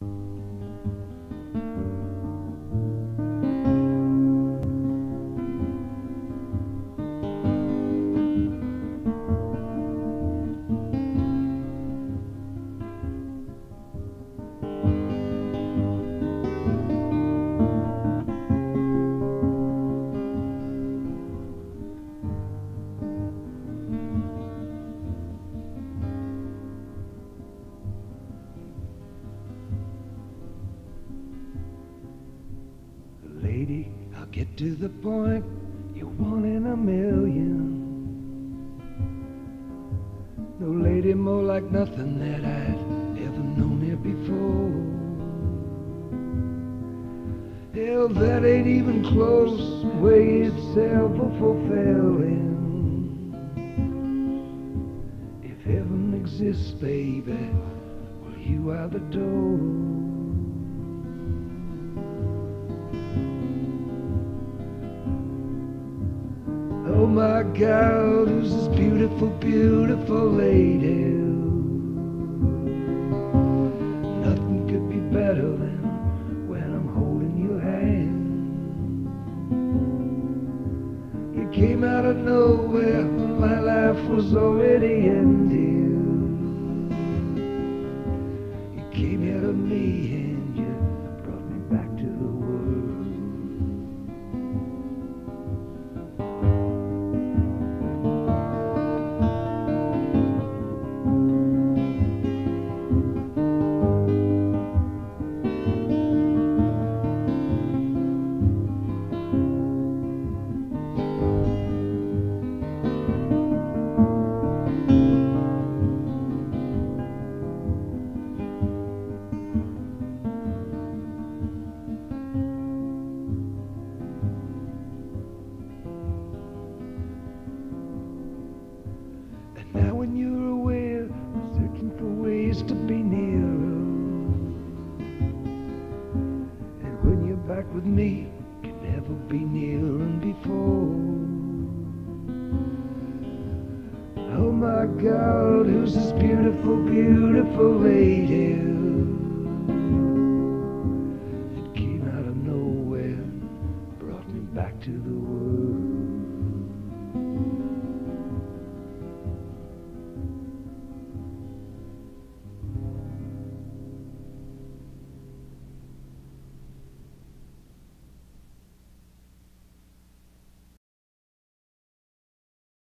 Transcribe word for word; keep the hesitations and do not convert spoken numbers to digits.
Lady, I'll get to the point. You're one in a million. No lady more like nothing that I'd ever known here before. Hell, that ain't even close. Way itself a fulfilling. If heaven exists, baby, well, you are the door. Oh my God, who's this beautiful, beautiful lady? Nothing could be better than when I'm holding your hand. You came out of nowhere, my life was already ended. You came here to me and you brought me back to the world. Now when you're aware, searching for ways to be nearer. And when you're back with me, can never be nearer than before. Oh my God, who's this beautiful, beautiful lady? It came out of nowhere, brought me back to the world.